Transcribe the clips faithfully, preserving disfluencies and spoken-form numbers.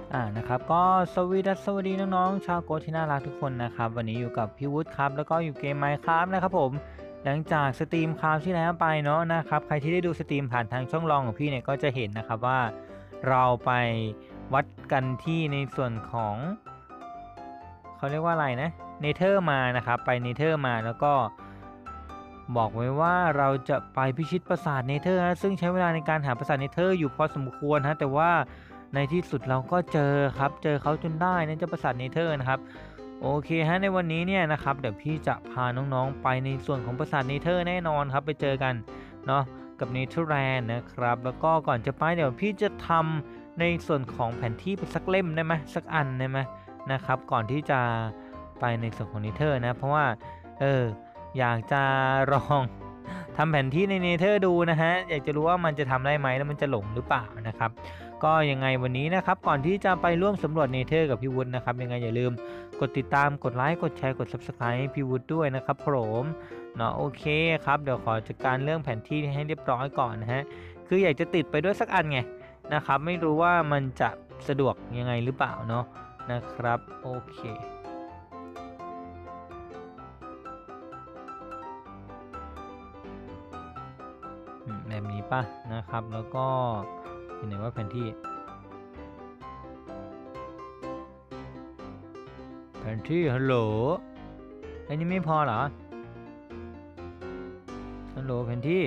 อ่านะครับก็สวีดัสสวัสดีน้องๆชาวโกที่น่ารักทุกคนนะครับวันนี้อยู่กับพี่วุฒิครับแล้วก็อยู่เกมไมค์ครับนะครับผมหลังจากสตรีมคราวที่แล้วไปเนาะนะครับใครที่ได้ดูสตรีมผ่านทางช่องรองของพี่เนี่ยก็จะเห็นนะครับว่าเราไปวัดกันที่ในส่วนของเขาเรียกว่าอะไรนะเนเธอร์มานะครับไปเนเธอร์มาแล้วก็บอกไว้ว่าเราจะไปพิชิตปราสาทเนเธอร์นะซึ่งใช้เวลาในการหาปราสาทเนเธอร์อยู่พอสมควรฮะแต่ว่าในที่สุดเราก็เจอครับเจอเขาจนได้นะเจ้าปราสาทเนเธอร์นะครับโอเคฮะในวันนี้เนี่ยนะครับเดี๋ยวพี่จะพาน้องๆไปในส่วนของปราสาทเนเธอร์แน่นอนครับไปเจอกันเนาะกับเนเธอร์แลนด์นะครับแล้วก็ก่อนจะไปเดี๋ยวพี่จะทำในส่วนของแผนที่ไปสักเล่มได้ไหมสักอันได้ไหมนะครับก่อนที่จะไปในส่วนของเนเธอร์นะเพราะว่าเอออยากจะลองทำแผนที่ในเนเธอร์ดูนะฮะอยากจะรู้ว่ามันจะทำได้ไหมแล้วมันจะหลงหรือเปล่านะครับก็ยังไงวันนี้นะครับก่อนที่จะไปร่วมสำรวจเนเธอร์กับพี่วุฒินะครับยังไงอย่าลืมกดติดตามกดไลค์กดแชร์กด ซับสไครบ์ ให้พี่วุฒิด้วยนะครับผมเนาะโอเคครับเดี๋ยวขอจัดการเรื่องแผนที่ให้เรียบร้อยก่อนนะฮะคืออยากจะติดไปด้วยสักอันไงนะครับไม่รู้ว่ามันจะสะดวกยังไงหรือเปล่าเนาะนะครับโอเคแบบนี้ป่ะนะครับแล้วก็เห็นไหนว่าแผนที่แผนที่ฮัลโหลอันนี้ไม่พอเหรอฮัลโหลแผนที่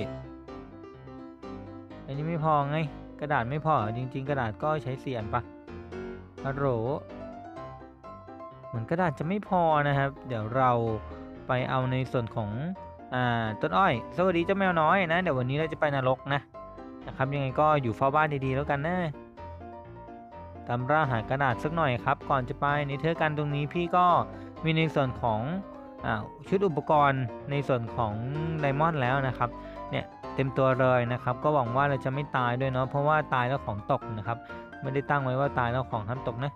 อันนี้ไม่พอไงกระดาษไม่พอจริงๆกระดาษก็ใช้เสียนปะฮัลโหลเหมือนกระดาษจะไม่พอนะครับเดี๋ยวเราไปเอาในส่วนของอ่าต้นอ้อยสวัสดีเจ้าแมวน้อยนะเดี๋ยววันนี้เราจะไปนรกนะนะครับยังไงก็อยู่เฝ้าบ้านดีๆแล้วกันนะตามร่าหากระดาษสักหน่อยครับก่อนจะไปในเทอร์กันตรงนี้พี่ก็มีในส่วนของอ่าชุดอุปกรณ์ในส่วนของไดมอนด์แล้วนะครับเนี่ยเต็มตัวเลยนะครับก็หวังว่าเราจะไม่ตายด้วยเนาะเพราะว่าตายแล้วของตกนะครับไม่ได้ตั้งไว้ว่าตายแล้วของห้ามตกนะ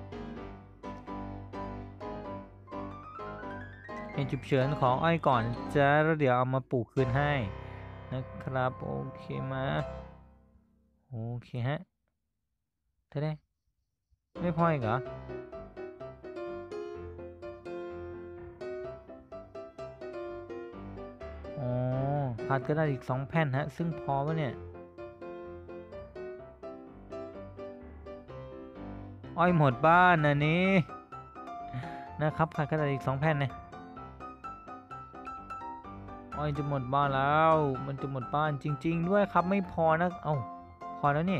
เป็นจุดเฉินของอ้อยก่อนจะแล้วเดี๋ยวเอามาปลูกคืนให้นะครับโอเคมาโอเคฮะเธอได้ไม่พออีกเหรออ๋อขาดกระดาษอีกสองแผ่นฮะซึ่งพอปะเนี่ยอ้อยหมดบ้านอันนี้นะครับขาดกระดาษอีกสองแผ่นเนี่ยอ้อยจะหมดบ้านแล้วมันจะหมดบ้านจริงๆด้วยครับไม่พอนะเอ้าพอแล้วนี่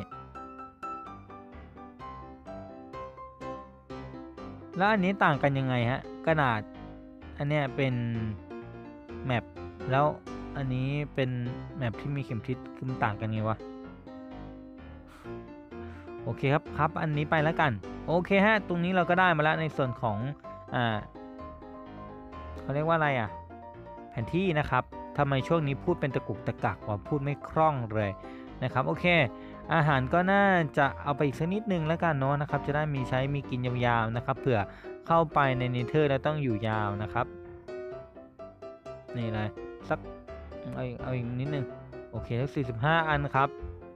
แล้วอันนี้ต่างกันยังไงฮะกระดาษอันเนี้ยเป็นแมปแล้วอันนี้เป็นแมปที่มีเข็มทิศคือมันต่างกันไงวะโอเคครับครับอันนี้ไปแล้วกันโอเคฮะตรงนี้เราก็ได้มาแล้วในส่วนของอ่าเขาเรียกว่าอะไรอ่ะแผนที่นะครับทำไมช่วงนี้พูดเป็นตะกุกตะกักว่าพูดไม่คล่องเลยนะครับโอเคอาหารก็น่าจะเอาไปอีกสักนิดนึงแล้วกันเนาะนะครับจะได้มีใช้มีกินยาวๆนะครับเผื่อเข้าไปในเนเธอร์แล้วต้องอยู่ยาวนะครับนี่เลยสักเอาอีกเอาอีกนิดนึงโอเคสักสี่สิบห้าอันครับ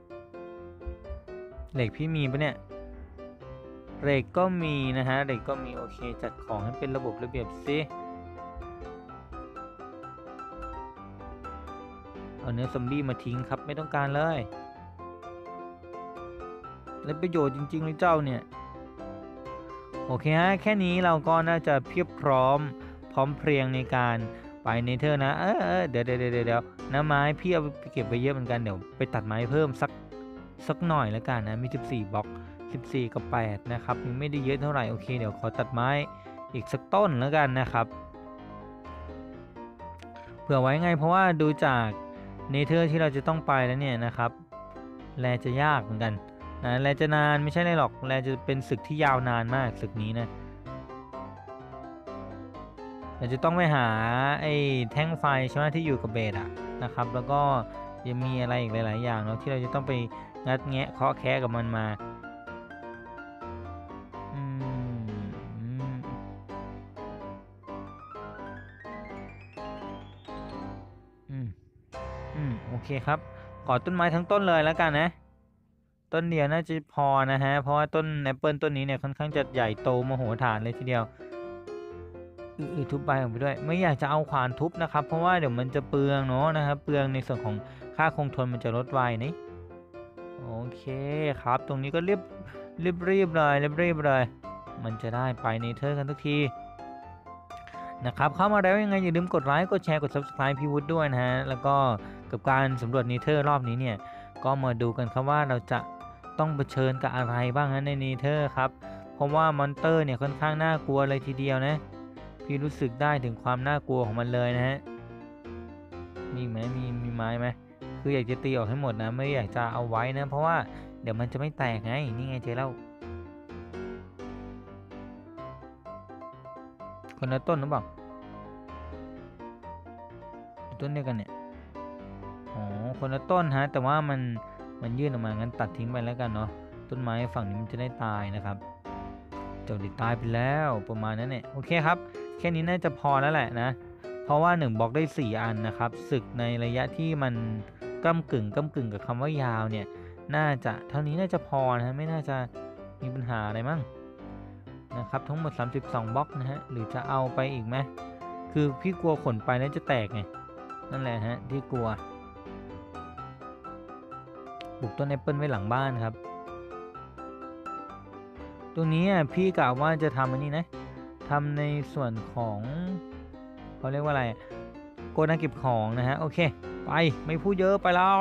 เหล็กพี่มีปะเนี่ยเหล็กก็มีนะฮะเหล็กก็มีโอเคจัดของให้เป็นระบบระเบียบซิเอาเนื้อซอมบี้มาทิ้งครับไม่ต้องการเลยและประโยชน์จริงๆเลยเจ้าเนี่ยโอเคฮะแค่นี้เราก็น่าจะเพียบพร้อมพร้อมเพรียงในการไปเนเธอร์นะเออเออเดี๋ยวเดี๋ยวเดี๋ยวเดี๋ยวน้ำไม้พี่เอาไปเก็บไว้เยอะเหมือนกันเดี๋ยวไปตัดไม้เพิ่มสักสักหน่อยแล้วกันนะมีสิบสี่บล็อกสิบสี่กับแปดนะครับยังไม่ได้เยอะเท่าไหร่โอเคเดี๋ยวขอตัดไม้อีกสักต้นแล้วกันนะครับเผื่อไว้ไงเพราะว่าดูจากเนเธอร์ที่เราจะต้องไปแล้วเนี่ยนะครับแลจะยากเหมือนกันนะแลจะนานไม่ใช่เลยหรอกแลจะเป็นศึกที่ยาวนานมากศึกนี้นะเราจะต้องไปหาไอ้แท่งไฟใช่ไหมที่อยู่กับเบสอะนะครับแล้วก็ยังมีอะไรอีกหลายๆอย่างเนาะที่เราจะต้องไปงัดแงะเคาะแคะกับมันมาอืมอืมอืมอืมโอเคครับขอต้นไม้ทั้งต้นเลยแล้วกันนะต้นเดียวน่าจะพอนะฮะเพราะว่าต้นแอปเปิลต้นนี้เนี่ยค่อนข้างจะใหญ่โตมโหฬารเลยทีเดียวอือทุบใบออกไปด้วยไม่อยากจะเอาขวานทุบนะครับเพราะว่าเดี๋ยวมันจะเปลืองเนาะนะครับเปลืองในส่วนของค่าคงทนมันจะลดไวนี่โอเคครับตรงนี้ก็เรียบรีบรีบเลยรีบรีบเลยมันจะได้ไปเนเธอร์กันทุกทีนะครับเข้ามาแล้วยังไงอย่าลืมกดไลค์กดแชร์กด ซับสไครบ์ พี่วุฒิด้วยนะฮะแล้วก็กับการสำรวจเนเธอร์รอบนี้เนี่ยก็มาดูกันครับว่าเราจะต้องเผชิญกับอะไรบ้างนะในเนเธอร์ครับเพราะว่ามอนเตอร์เนี่ยค่อนข้างน่ากลัวเลยทีเดียวนะพี่รู้สึกได้ถึงความน่ากลัวของมันเลยนะฮะมีไหมมีมีไม้ไหมคืออยากจะตีออกให้หมดนะไม่อยากจะเอาไว้นะเพราะว่าเดี๋ยวมันจะไม่แตกไงนี่ไงเจอแล้วคนละต้นหรือเปล่าต้นเดียวกันเนี่ยอ๋อคนละต้นฮะแต่ว่ามันมันยื่นออกมางั้นตัดทิ้งไปแล้วกันเนาะต้นไม้ฝั่งนี้มันจะได้ตายนะครับเจ้าดิตายไปแล้วประมาณนั้นเนี่ยโอเคครับแค่นี้น่าจะพอแล้วแหละนะเพราะว่าหนึ่งบล็อกได้สี่อันนะครับศึกในระยะที่มันก้ำกึ่งก้ำกึ่งกับคำว่ายาวเนี่ยน่าจะเท่านี้น่าจะพอนะไม่น่าจะมีปัญหาอะไรมั้งนะครับทั้งหมดสามสิบสองบล็อกนะฮะหรือจะเอาไปอีกไหมคือพี่กลัวขนไปแล้วจะแตกไงนั่นแหละฮะที่กลัวปลูกต้นแอปเปิลไว้หลังบ้านครับตรงนี้พี่กะว่าจะทำอันนี้นะทำในส่วนของเขาเรียกว่าอะไรโกดังเก็บของนะฮะโอเคไปไม่พูดเยอะไปแล้ว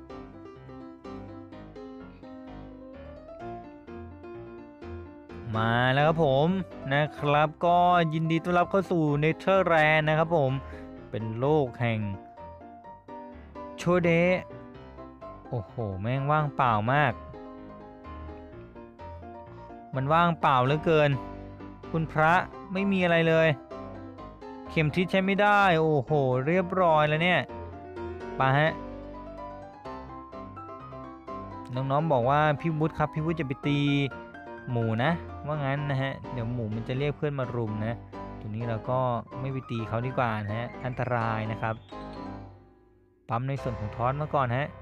มาแล้วครับผมนะครับก็ยินดีต้อนรับเข้าสู่เนเธอร์แลนด์นะครับผมเป็นโลกแห่งโชเดะโอ้โหแม่งว่างเปล่ามากมันว่างเปล่าเหลือเกินคุณพระไม่มีอะไรเลยเข็มทิศใช้ไม่ได้โอ้โหเรียบร้อยแล้วเนี่ยไปฮะน้องๆบอกว่าพี่วุฒิครับพี่วุฒิจะไปตีหมูนะว่างั้นนะฮะเดี๋ยวหมูมันจะเรียกเพื่อนมารุมนะตรงนี้เราก็ไม่ไปตีเขาดีกว่านะฮะอันตรายนะครับปั๊มในส่วนของทอสมาก่อนฮะ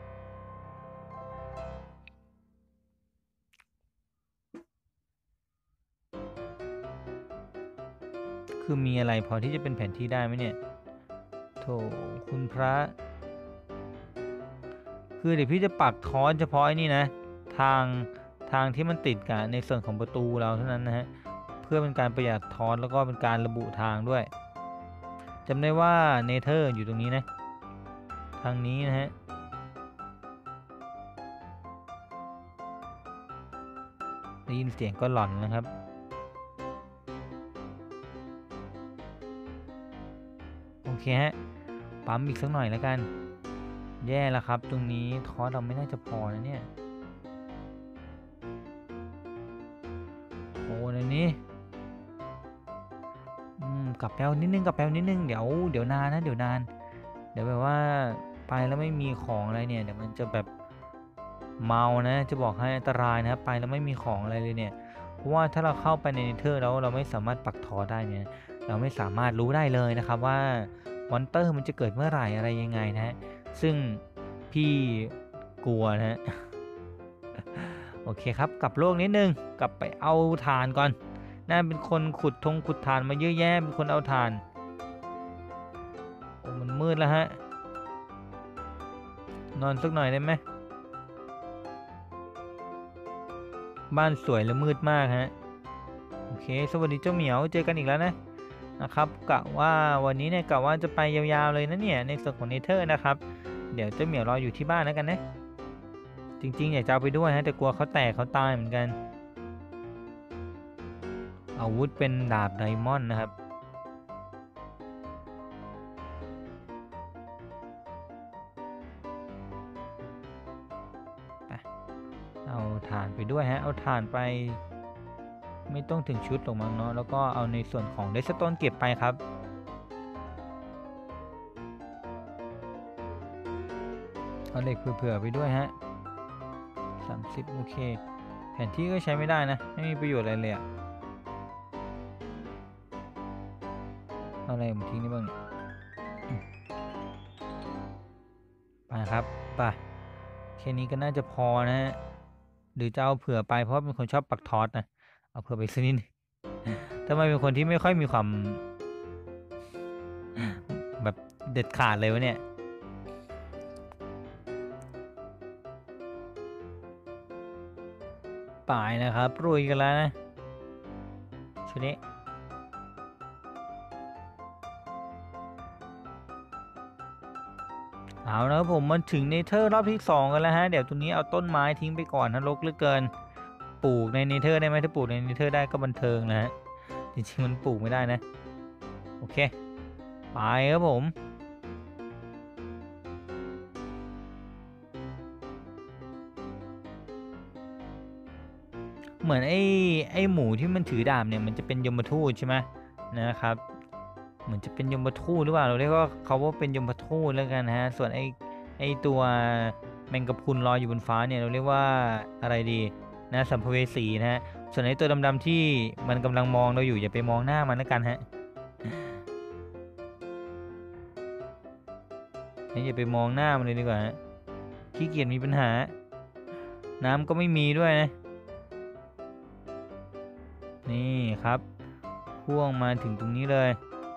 คือมีอะไรพอที่จะเป็นแผนที่ได้ไหมเนี่ยโถคุณพระคือเดี๋ยวพี่จะปักทอสเฉพาะไอ้นี่นะทางทางที่มันติดกับในส่วนของประตูเราเท่านั้นนะฮะเพื่อเป็นการประหยัดทอสแล้วก็เป็นการระบุทางด้วยจำได้ว่าเนเธอร์อยู่ตรงนี้นะทางนี้นะฮะได้ยินเสียงก็หลอนนะครับโอเคฮะปั๊มอีกสักหน่อยแล้วกันแย่แล้วครับตรงนี้ทอสเราไม่น่าจะพอนะเนี่ยโอ้ในนี้อืมกลับแปลนิดนึงกลับแปลนิดนึงเดี๋ยวเดี๋ยวนานนะเดี๋ยวนานเดี๋ยวแบบว่าไปแล้วไม่มีของอะไรเนี่ยเดี๋ยวมันจะแบบเมานะจะบอกให้อันตรายนะครับไปแล้วไม่มีของอะไรเลยเนี่ยเพราะว่าถ้าเราเข้าไปในเนเธอร์แล้วเราไม่สามารถปักทอได้เนี่ยเราไม่สามารถรู้ได้เลยนะครับว่ามอนเตอร์มันจะเกิดเมื่อไหร่อะไรยังไงนะฮะซึ่งพี่กลัวนะฮะโอเคครับกลับโลกนิดนึงกลับไปเอาถ่านก่อนน่าเป็นคนขุดทงขุดถ่านมาเยอะแยะเป็นคนเอาถ่านโอ้มันมืดแล้วฮะนอนสักหน่อยได้ไหมบ้านสวยและมืดมากฮะโอเคสวัสดีเจ้าเหมียวเจอกันอีกแล้วนะนะครับกะว่าวันนี้เนี่ยกะว่าจะไปยาวๆเลยนะเนี่ยในส่วนของเนเธอร์นะครับเดี๋ยวเจ้าเหมียวรออยู่ที่บ้านแล้วกันนะจริงๆอยากจะเอาไปด้วยฮะแต่กลัวเขาแตกเขาตายเหมือนกันอาวุธเป็นดาบไดมอนด์นะครับเอาถ่านไปด้วยฮะเอาถ่านไปไม่ต้องถึงชุดหรอกมั้งเนาะแล้วก็เอาในส่วนของเดสโตนเก็บไปครับเอาเหล็กเผื่อๆไปด้วยฮะสามสิบโอเคแผนที่ก็ใช้ไม่ได้นะไม่มีประโยชน์อะไรเลยอะอะไรผมทิ้งนี่บ้างไปครับไปแค่นี้ก็น่าจะพอนะฮะหรือจะเอาเผื่อไปเพราะเป็นคนชอบปักทอสนะเอาเผื่อไปสักนิดทำไมเป็นคนที่ไม่ค่อยมีความแบบเด็ดขาดเลยวะเนี่ยป่ายนะครับรุยกันแล้วนะชุดนี้เอาแล้วผมมาถึงเนเธอร์รอบที่สองกันแล้วฮะเดี๋ยวตรงนี้เอาต้นไม้ทิ้งไปก่อนนะรกเหลือเกินปลูกในเนเธอร์ได้ไหมถ้าปลูกในเนเธอร์ได้ก็บันเทิงนะฮะจริงๆมันปลูกไม่ได้นะโอเคไปครับผมเหมือนไอ้ไอ้หมูที่มันถือดาบเนี่ยมันจะเป็นยมทูตใช่ไหมนะครับเหมือนจะเป็นยมทูตหรือเปล่าเราเรียกว่าเขาว่าเป็นยมทูตแล้วกันฮะส่วนไอ้ไอ้ตัวแมงกะพรุนลอยอยู่บนฟ้าเนี่ยเราเรียกว่าอะไรดีนะสัมภเวสีนะฮะส่วนไอ้ตัวดำๆที่มันกำลังมองเราอยู่อย่าไปมองหน้ามันแล้วกันฮะอย่าไปมองหน้ามันเลยดีกว่าฮะขี้เกียจมีปัญหาน้ำก็ไม่มีด้วยนะนี่ครับพ่วงมาถึงตรงนี้เลย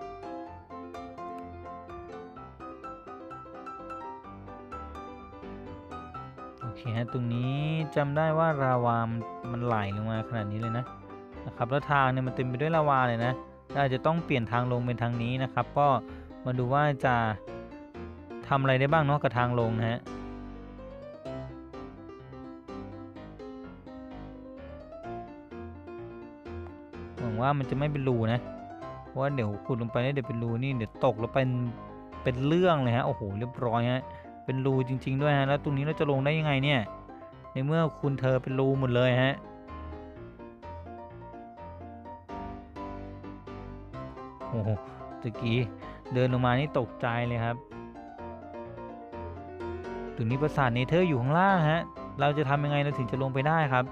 โอเคฮะตรงนี้จำได้ว่าลาวามันมันไหลลงมาขนาดนี้เลยนะนะครับแล้วทางเนี่ยมันเต็มไปด้วยลาวาเลยนะเราจะต้องเปลี่ยนทางลงเป็นทางนี้นะครับก็มาดูว่าจะทำอะไรได้บ้างเนาะกับทางลงนะฮะหวังว่ามันจะไม่เป็นรูนะเพราะว่าเดี๋ยวขุดลงไปแล้วเดี๋ยวเป็นรูนี่เดี๋ยวตกแล้วเป็นเป็นเรื่องเลยฮะโอ้โหเรียบร้อยฮะเป็นรูจริงๆด้วยฮะแล้วตรงนี้เราจะลงได้ยังไงเนี่ยในเมื่อคุณเธอเป็นรูหมดเลยฮะโอ้โหตะกี้เดินลงมานี่ตกใจเลยครับตรงนี้ปราสาทเนเธอร์อยู่ข้างล่างฮะเราจะทำยังไงเราถึงจะลงไปได้ครับ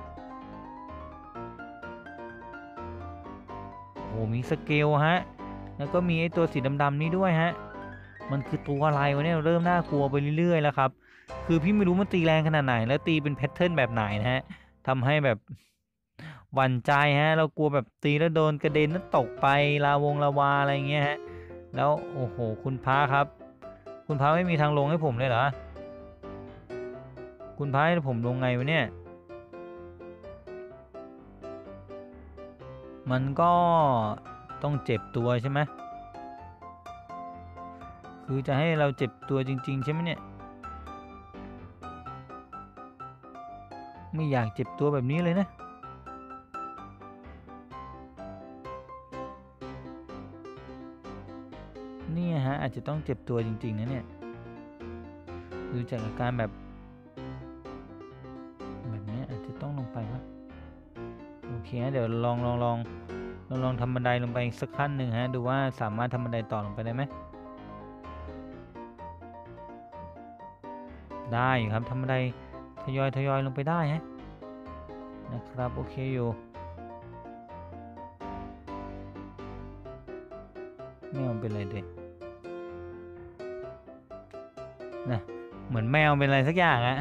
โอ้มีสเกลฮะแล้วก็มีไอตัวสีดำๆนี้ด้วยฮะมันคือตัวอะไรวะเนี่ยเริ่มน่ากลัวไปเรื่อยๆแล้วครับคือพี่ไม่รู้มันตีแรงขนาดไหนแล้วตีเป็นแพทเทิร์นแบบไหนนะฮะทำให้แบบหวั่นใจฮะเรากลัวแบบตีแล้วโดนกระเด็นแล้วตกไปลาวงลาวาอะไรเงี้ยฮะแล้วโอ้โหคุณพระครับคุณพระไม่มีทางลงให้ผมเลยเหรอคุณพระให้ผมลงไงวะเนี่ยมันก็ต้องเจ็บตัวใช่ไหมคือจะให้เราเจ็บตัวจริงๆใช่ไหมเนี่ยไม่อยากเจ็บตัวแบบนี้เลยนะนี่ฮะอาจจะต้องเจ็บตัวจริงๆนะเนี่ยดูจากอาการแบบแบบนี้อาจจะต้องลงไปวะโอเคเดี๋ยวลองลองลองลองลองทำบันไดลงไปสักขั้นหนึ่งฮะดูว่าสามารถทำบันไดต่อลงไปได้ไหมได้ครับทำบันไดทยอยทยอยลงไปได้ฮะนะครับโอเคอยู่ไม่เอาเป็นไรเด็กนะเหมือนแมวเป็นอะไรสักอย่างอะ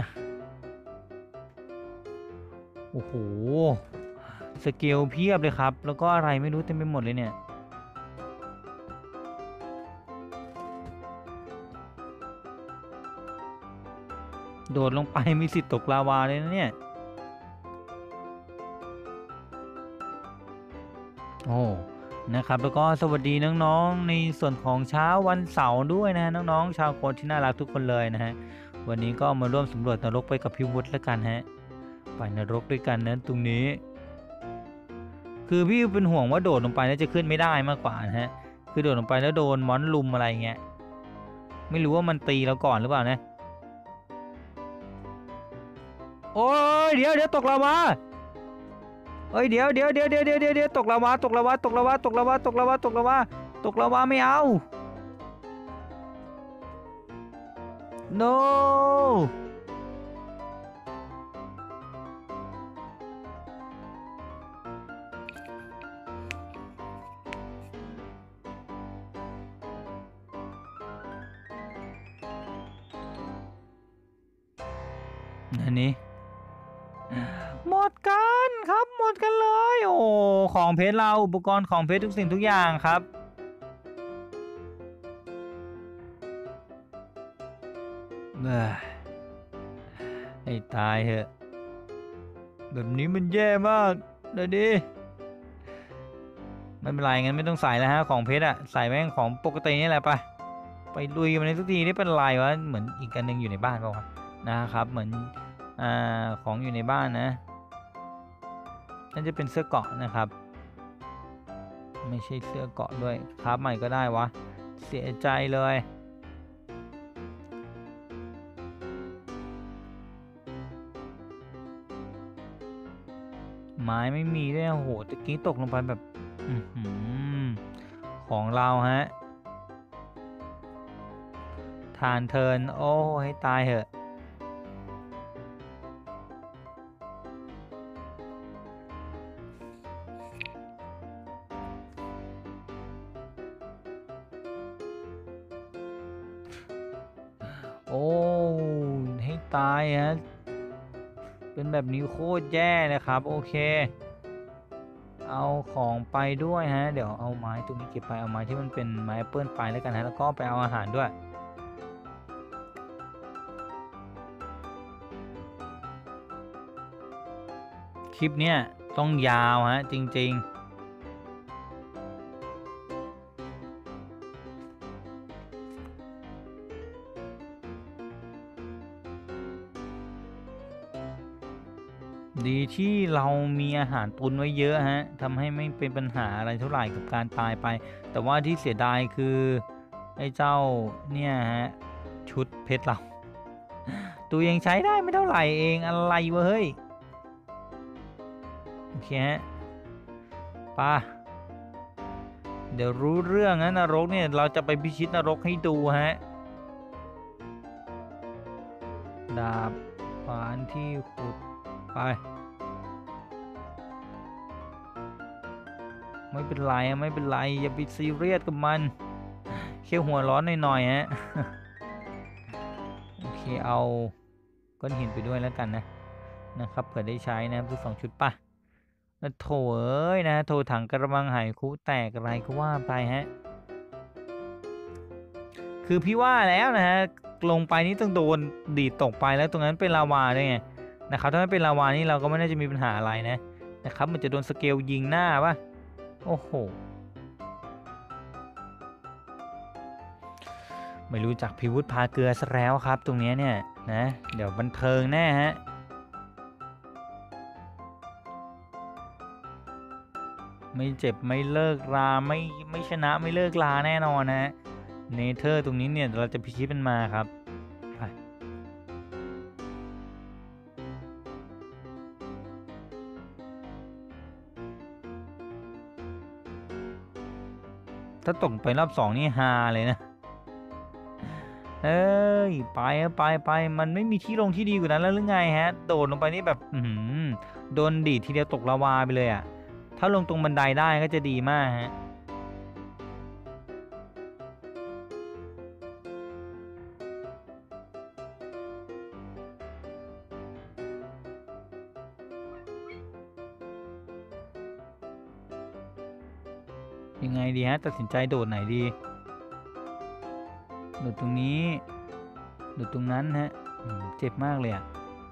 โอ้โหสเกลเพียบเลยครับแล้วก็อะไรไม่รู้เต็มไปหมดเลยเนี่ยโดดลงไปมีสิทธิ์ตกลาวาเลยนะเนี่ยโอ้นะครับแล้วก็สวัสดีน้องๆในส่วนของเช้าวันเสาร์ด้วยนะน้องๆชาวโคที่น่ารักทุกคนเลยนะฮะวันนี้ก็มาร่วมสำรวจนรกไปกับพี่วุฒิแล้วกันฮะไปนรกด้วยกันนะตรงนี้คือพี่เป็นห่วงว่าโดดลงไปแล้วจะขึ้นไม่ได้มากกว่านะฮะคือโดดลงไปแล้วโดนมอนลุมอะไรเงี้ยไม่รู้ว่ามันตีเราก่อนหรือเปล่านะโอ้ยเดี๋ยวเดี๋ยวตกลาวาเอ้ยเดี๋ยวเดี๋ยวเดี๋ยวเดี๋ยวเดี๋ยวเดี๋ยวตกลาวาตกลาวาตกลาวาตกลาวาตกลาวาตกลาวาตกลาวาไม่เอา no อันนี้โอ้ของเพชรเราอุปกรณ์ของเพชรทุกสิ่งทุกอย่างครับเอ้ยให้ตายเถอะแบบนี้มันแย่มากเดี๋ยวดิไม่เป็นไรงั้นไม่ต้องใส่แล้วฮะของเพชรอะใส่แม่งของปกตินี่แหละไปไปลุยมันในทุกทีนี่เป็นไรวะเหมือนอีกอันนึงอยู่ในบ้านเปล่าวะนะครับเหมือนอ่าของอยู่ในบ้านนะน่าจะเป็นเสื้อเกราะนะครับไม่ใช่เสื้อเกราะด้วยครับใหม่ก็ได้วะเสียใจเลยไม้ไม่มีด้วยโอ้โหตะกี้ตกลงไปแบบอือหือของเราฮะทานเทิร์นโอ้ให้ตายเหอะโอ้ให้ตายฮะเป็นแบบนี้โคตรแย่เลยครับโอเคเอาของไปด้วยฮะเดี๋ยวเอาไม้ตรงนี้เก็บไปเอาไม้ที่มันเป็นไม้แอปเปิลไปแล้วกันฮะแล้วก็ไปเอาอาหารด้วยคลิปเนี้ยต้องยาวฮะจริงๆดีที่เรามีอาหารตุนไว้เยอะฮะทำให้ไม่เป็นปัญหาอะไรเท่าไหร่กับการตายไปแต่ว่าที่เสียดายคือไอ้เจ้าเนี่ยฮะชุดเพชรเราตัวยังใช้ได้ไม่เท่าไหร่เองอะไรวะเฮ้ยโอเคฮะป่ะเดี๋ยวรู้เรื่องนะนรกเนี่ยเราจะไปพิชิตนรกให้ดูฮะดาบขวานที่ขุดไปไม่เป็นไรไม่เป็นไรอย่าไปซีเรียสกับมันแค่หัวร้อนหน่อยๆฮะโอเคเอาก้อนหินไปด้วยแล้วกันนะนะครับเผื่อได้ใช้นะทุกสองชุดป่ะแล้วโถเอ้ยนะโถถังกระมังหายคุแตกอะไรก็ว่าไปฮะคือพี่ว่าแล้วนะฮะลงไปนี่ต้องโดนดีดตกไปแล้วตรงนั้นเป็นลาวาด้วยไงนะครับถ้าไม่เป็นลาวานี่เราก็ไม่น่าจะมีปัญหาอะไรนะนะครับมันจะโดนสเกลยิงหน้าป่ะโอ้โหไม่รู้จักพิวุฒพาเกลือซะแล้วครับตรงนี้เนี่ยนะเดี๋ยวบันเทิงแน่ฮะไม่เจ็บไม่เลิกราไม่ไม่ชนะไม่เลิกลาแน่นอนนะเนเธอร์ตรงนี้เนี่ยเราจะพิชิตมันมาครับถ้าตกไปรอบสองนี่ฮาเลยนะเอ้ยไปไปไปมันไม่มีที่ลงที่ดีกว่านั้นแล้วหรือไงฮะโดดลงไปนี่แบบอืมโดนดีดทีเดียวตกลาวาไปเลยอ่ะถ้าลงตรงบันไดได้ก็จะดีมากฮะยังไงดีฮะตัดสินใจโดดไหนดีโดดตรงนี้โดดตรงนั้นฮะเจ็บมากเลยอ่ะ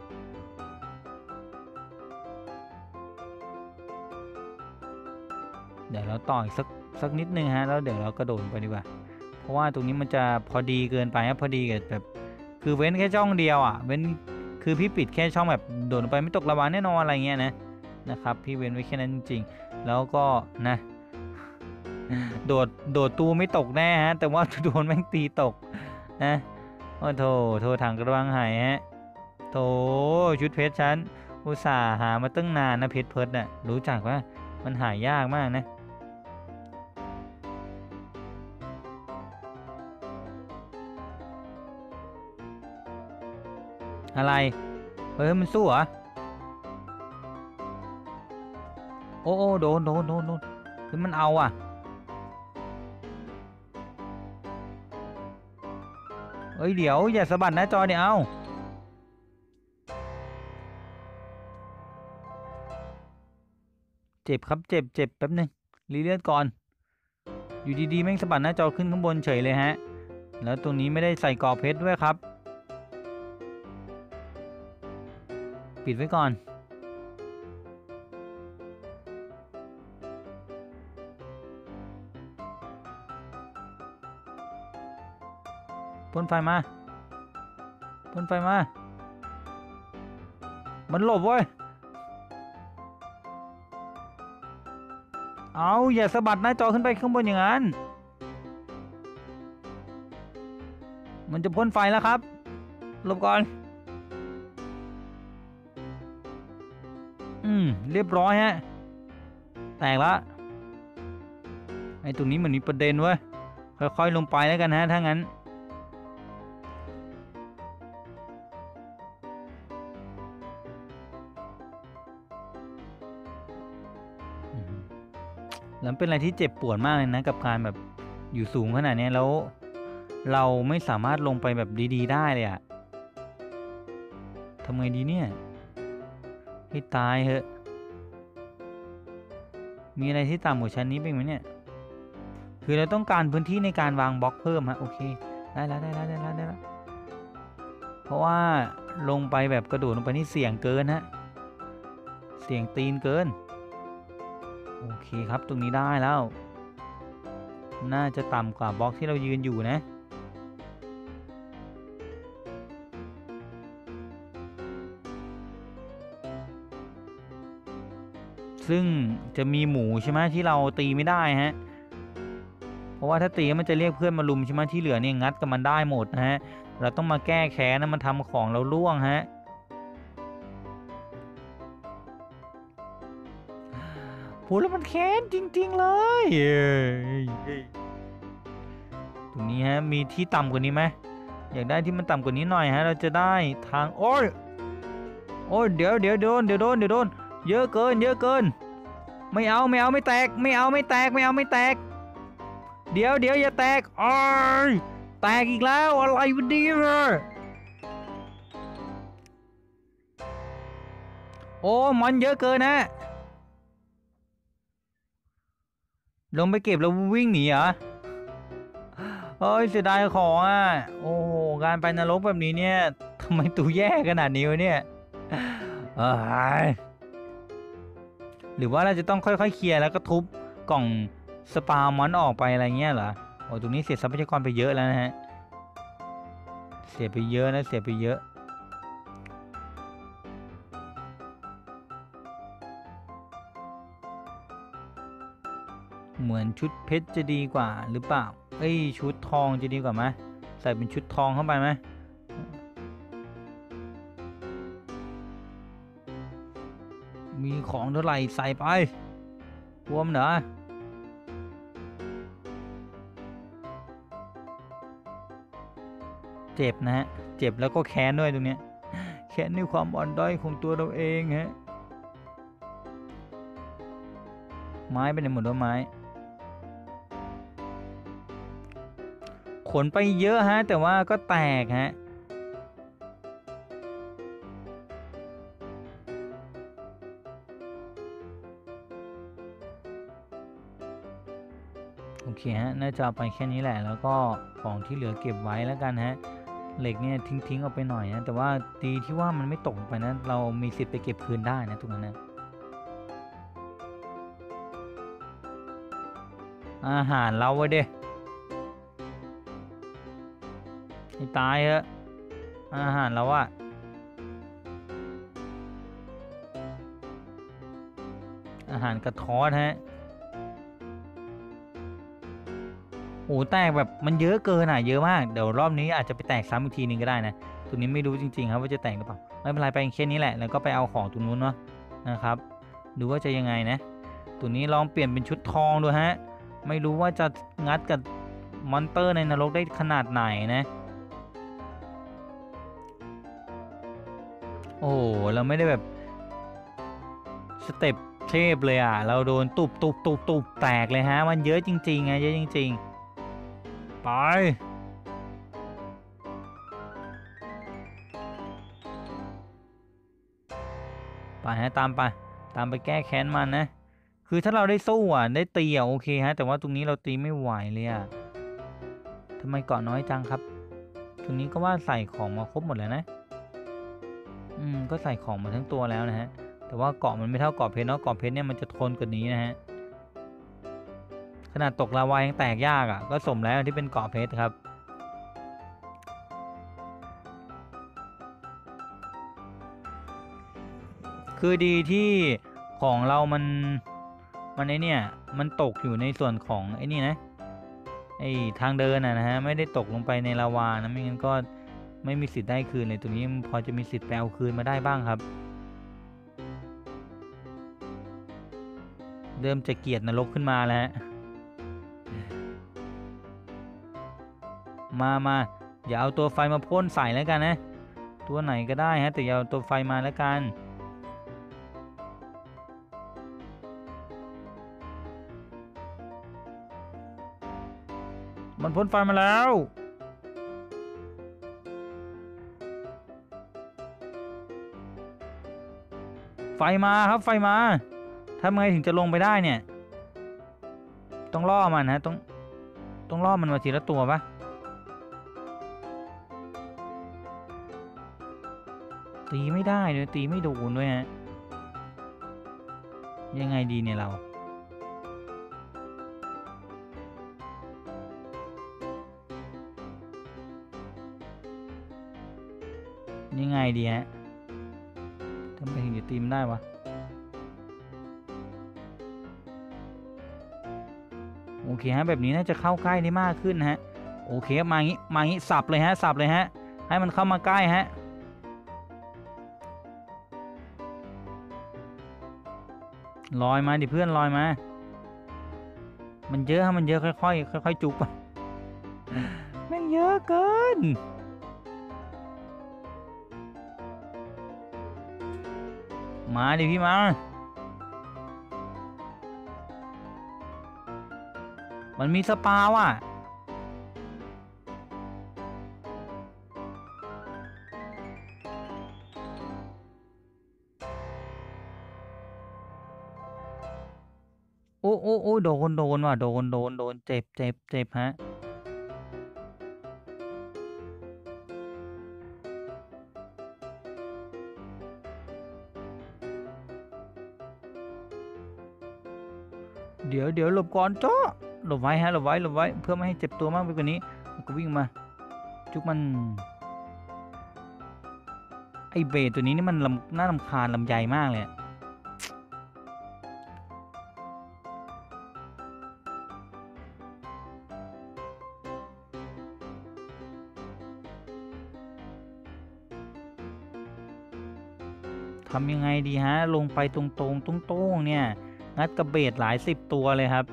เดี๋ยวเราต่ออีกสักสักนิดนึงฮะแล้วเดี๋ยวเรากระโดดไปดีกว่าเพราะว่าตรงนี้มันจะพอดีเกินไปครับพอดีกับแบบคือเว้นแค่ช่องเดียวอ่ะเว้นคือพี่ปิดแค่ช่องแบบโดดลงไปไม่ตกลาวาแน่นอนอะไรเงี้ยนะนะครับพี่เว้นไว้แค่นั้นจริงๆแล้วก็นะโดดโดดตูไม่ตกแน่ฮะแต่ว่าโดนแม่งตีตกนะโอ้โถโถถังกระบังหายฮะโถชุดเพชรฉันอุตส่าห์หามาตั้งนานนะเพชรเพิร์ดน่ะรู้จักว่ามันหายากมากนะอะไรเฮ้ยมันสู้เหรอโอ้โอ้โดนโดนโดนโดนเฮ้ยมันเอาอ่ะเอ้ยเดี๋ยวอย่าสะบัดหน้าจอเดี๋ยวเอาเจ็บครับเจ็บเจ็บแป๊บนึงรีเลือดก่อนอยู่ดีๆแม่งสะบัดหน้าจอขึ้นข้างบนเฉยเลยฮะแล้วตรงนี้ไม่ได้ใส่กรอบเพชรด้วยครับปิดไว้ก่อนพ่นไฟมาพ่นไฟมามันหลบเว้ยเอาอย่าสะบัดหน้าจอขึ้นไปข้างบนอย่างนั้นมันจะพ่นไฟแล้วครับหลบก่อนอืมเรียบร้อยฮะแตกละไอ้ตรงนี้มันมีประเด็นเว้ยค่อยๆลงไปแล้วกันฮะถ้างั้นแล้วเป็นอะไรที่เจ็บปวดมากเลยนะกับการแบบอยู่สูงขนาดนี้แล้วเราไม่สามารถลงไปแบบดีๆได้เลยอะทำไงดีเนี่ยให้ตายเหอะมีอะไรที่ต่ำกว่าชั้นนี้เป็นไหมเนี่ยคือเราต้องการพื้นที่ในการวางบล็อกเพิ่มฮะโอเคได้แล้วได้แล้วได้แล้วได้แล้วเพราะว่าลงไปแบบกระโดดลงไปนี่เสี่ยงเกินฮะเสี่ยงตีนเกินโอเคครับตรงนี้ได้แล้วน่าจะต่ำกว่าบล็อกที่เรายืนอยู่นะซึ่งจะมีหมูใช่ไหมที่เราตีไม่ได้ฮะเพราะว่าถ้าตีมันจะเรียกเพื่อนมาลุมใช่ไหมที่เหลือเนี่ยงัดกับมันได้หมดนะฮะเราต้องมาแก้แค้นนะมันทำของเราล่วงฮะพูดแล้วมันแค้นจริงๆเลยตรงนี้ฮะมีที่ต่ำกว่านี้ไหมอยากได้ที่มันต่ำกว่านี้หน่อยฮะเราจะได้ทางโอ้ยโอ้ยเดี๋ยวเดี๋ยวโดนเดี๋ยวโดนเดี๋ยวโดนเยอะเกินเยอะเกินไม่เอาไม่เอาไม่แตกไม่เอาไม่แตกไม่เอาไม่แตกเดี๋ยวเดี๋ยวอย่าแตกอ้ยแตกอีกแล้วอะไรวะเนี่ยโอ้มันเยอะเกินนะลงไปเก็บแล้ววิ่งหนีเหรอเฮ้ยเสียดายของอ่ะโอ้โหการไปนรกแบบนี้เนี่ยทำไมตัวแย่ขนาดนี้วะเนี่ยเอ้ยหรือว่าเราจะต้องค่อยๆเคลียร์แล้วก็ทุบกล่องสปามันออกไปอะไรเงี้ยเหรอโอ้ตรงนี้เสียทรัพยากรไปเยอะแล้วนะฮะเสียไปเยอะนะเสียไปเยอะเหมือนชุดเพชรจะดีกว่าหรือเปล่าเอ้ยชุดทองจะดีกว่าไหมใส่เป็นชุดทองเข้าไปไหมมีของเท่าไหร่ใส่ไปรวมเหรอเจ็บนะฮะเจ็บแล้วก็แค้นด้วยตรงเนี้ยแค้นในความอ่อนด้อยของตัวเราเองฮะไม้ไปไหนหมดแล้วไม้ขนไปเยอะฮะแต่ว่าก็แตกฮะโอเคฮะน่าจะเอาไปแค่นี้แหละแล้วก็ของที่เหลือเก็บไว้แล้วกันฮะเหล็กเนี่ยทิ้งทิ้งเอาไปหน่อยนะแต่ว่าดีที่ว่ามันไม่ตกไปนะเรามีสิทธิ์ไปเก็บคืนได้นะตรงนั้นนะอาหารเราไว้เด้ให้ตายเถอะอาหารเราอะอาหารกระท้อนฮะโอ้แตกแบบมันเยอะเกินอ่ะเยอะมากเดี๋ยวรอบนี้อาจจะไปแตกซ้ำอีกทีนึงก็ได้นะตัวนี้ไม่รู้จริงๆครับว่าจะแตกหรือเปล่าไม่เป็นไรไปแค่นี้แหละแล้วก็ไปเอาของตรงนู้นเนาะนะครับดูว่าจะยังไงนะตัวนี้ลองเปลี่ยนเป็นชุดทองดูฮะไม่รู้ว่าจะงัดกับมอนเตอร์ในนรกได้ขนาดไหนนะโอ้เราไม่ได้แบบสเต็ปเทพเลยอ่ะเราโดนตุบตุบตุบตุบแตกเลยฮะมันเยอะจริงๆไงเยอะจริงๆไปไปฮะตามไปตามไปแก้แค้นมันนะคือถ้าเราได้สู้อ่ะได้ตีอ่ะโอเคฮะแต่ว่าตรงนี้เราตีไม่ไหวเลยอ่ะทำไมเกาะน้อยจังครับตรงนี้ก็ว่าใส่ของมาครบหมดแล้วนะอืมก็ใส่ของมาทั้งตัวแล้วนะฮะแต่ว่าเกาะมันไม่เท่าเกาะเพชรเนาะเกาะเพชรเนี่ยมันจะทนกว่านี้นะฮะขนาดตกลาวายังแตกยากอ่ะก็สมแล้วที่เป็นเกาะเพชรครับคือดีที่ของเรามันมันไอเนี่ยมันตกอยู่ในส่วนของไอ้นี่นะไอทางเดินอ่ะนะฮะไม่ได้ตกลงไปในลาวานะไม่งั้นก็ไม่มีสิทธิ์ได้คืนเลยตรงนี้พอจะมีสิทธิ์ไปเอาคืนมาได้บ้างครับเริ่มจะเกลียดนรกขึ้นมาแล้วมามาอย่าเอาตัวไฟมาพ่นใส่แล้วกันนะตัวไหนก็ได้ฮะแต่อย่าเอาตัวไฟมาแล้วกันมันพ่นไฟมาแล้วไฟมาครับไฟมาทำไงถึงจะลงไปได้เนี่ยต้องล่อมันฮะต้องต้องล่อมันมาทีละตัวปะตีไม่ได้เลยตีไม่โดนด้วยฮะยังไงดีเนี่ยเรายังไงดีฮะทำไมถึงจะตีมันได้วะโอเคฮะแบบนี้น่าจะเข้าใกล้ได้มากขึ้นนะฮะโอเคมางี้มางี้สับเลยฮะสับเลยฮะให้มันเข้ามาใกล้ฮะลอยมาดิเพื่อนลอยมามันเยอะฮะมันเยอะค่อยๆค่อยๆจุกไปแม่งเยอะเกินมาดิพี่มามันมีสปาว่ะโอ้โอ้โอ้โดนโดนว่ะโดนโดนโดนเจ็บเจ็บเจ็บฮะเดี๋ยวเดี๋ยวหลบก่อนจ้าหลบไว้ฮะหลบไว้หลบไว้เพื่อไม่ให้เจ็บตัวมากไปกว่านี้ก็วิ่งมาจุกมันไอเบสตัวนี้นี่มันลำน่ารำคาญลำใหญ่มากเลยทำยังไงดีฮะลงไปตรงๆตรงๆเนี่ยงัดกระเบสหลายสิบตัวเลยครับ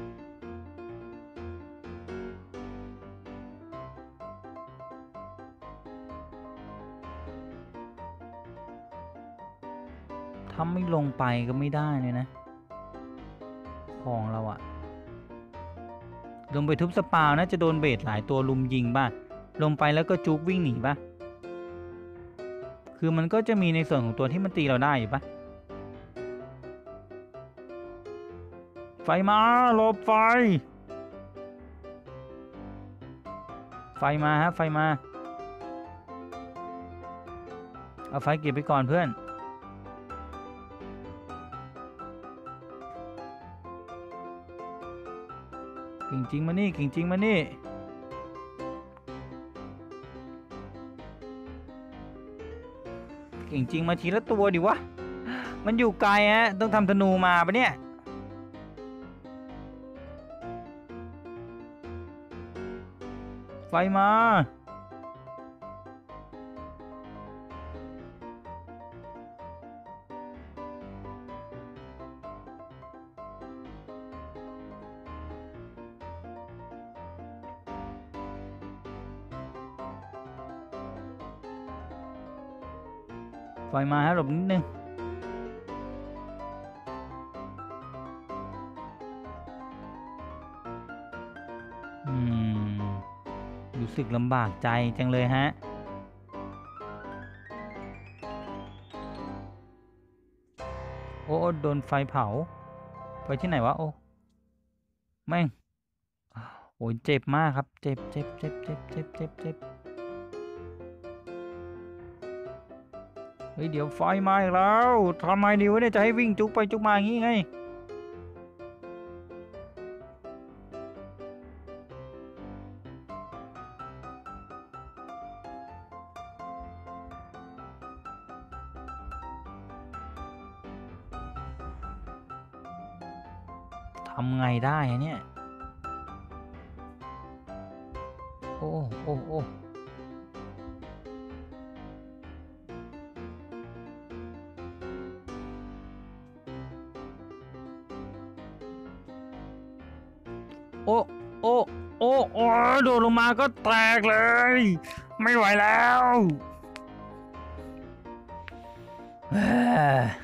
ถ้าไม่ลงไปก็ไม่ได้เลยนะของเราอะลงไปทุบสปาวนะจะโดนเบสหลายตัวลุมยิงป่ะลงไปแล้วก็จุกวิ่งหนีป่ะคือมันก็จะมีในส่วนของตัวที่มันตีเราได้อยู่ป่ะไฟมาหลบไฟไฟมาฮะไฟมาเอาไฟเก็บไปก่อนเพื่อนเก่งจริงมานี่เก่งจริงมานี่เก่งจริงมาทีละตัวดิวะมันอยู่ไกลฮะต้องทำธนูมาปะเนี่ยไฟมาไฟมาฮะหลบนิดนึงอืมรู้สึกลำบากใจจังเลยฮะโอ้โดนไฟเผาไปที่ไหนวะโอ้แม่งโอ้ยเจ็บมากครับเจ็บเจ็บเจ็บเจ็บเจ็บเจ็บเจ็บเฮ้ยเดี๋ยวไฟมาอีกแล้วทำไมดีวะเนี่ยจะให้วิ่งจุกไปจุกมาอย่างงี้ไงทำไงได้อะเนี่ยโอ้โอ้โอ้โอ้โอ้โอ้โอ้โดดลงมาก็แตกเลยไม่ไหวแล้วเฮ้ย